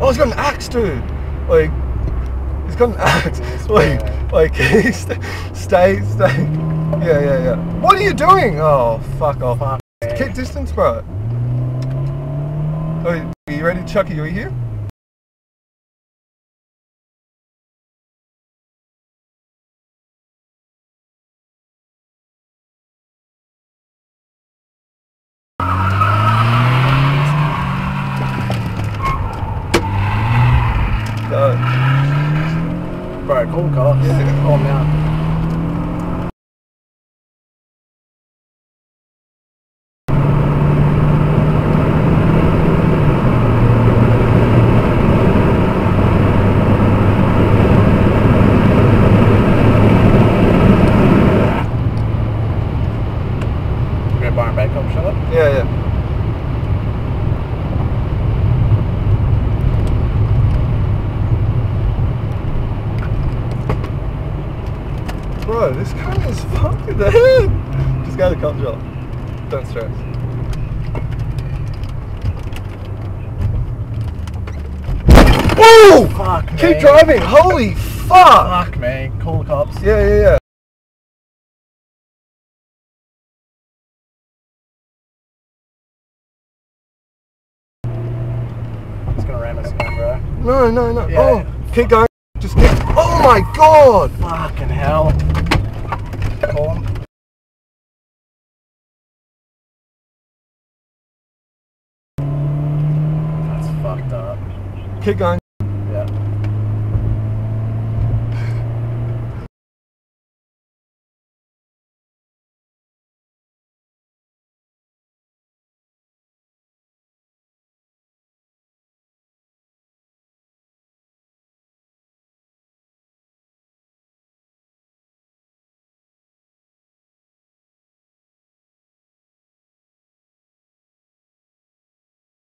Oh, he's got an axe, dude. Like, he's got an axe. Like, stay. Yeah. What are you doing? Oh, fuck off. Fuck, Keep distance, bro. Oh, are you ready, Chucky? Are you here? Go. Bro, call the cops. Yeah. Call them out. Byron Bay, come shut up. Yeah. Bro, this car is fucked in the head. Just go to the cop shop. Don't stress. Whoa! Fuck, man. Keep driving. Holy fuck! Fuck, man. Call the cops. Yeah. It's gonna ram us again, bro. No. Yeah. Oh, keep going. Just keep. Oh my god! Fucking hell. Call him. That's fucked up. Keep going.